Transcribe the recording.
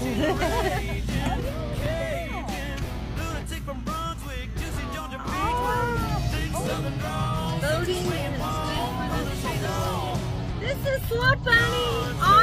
Boating in the school. This is Slop Bunny.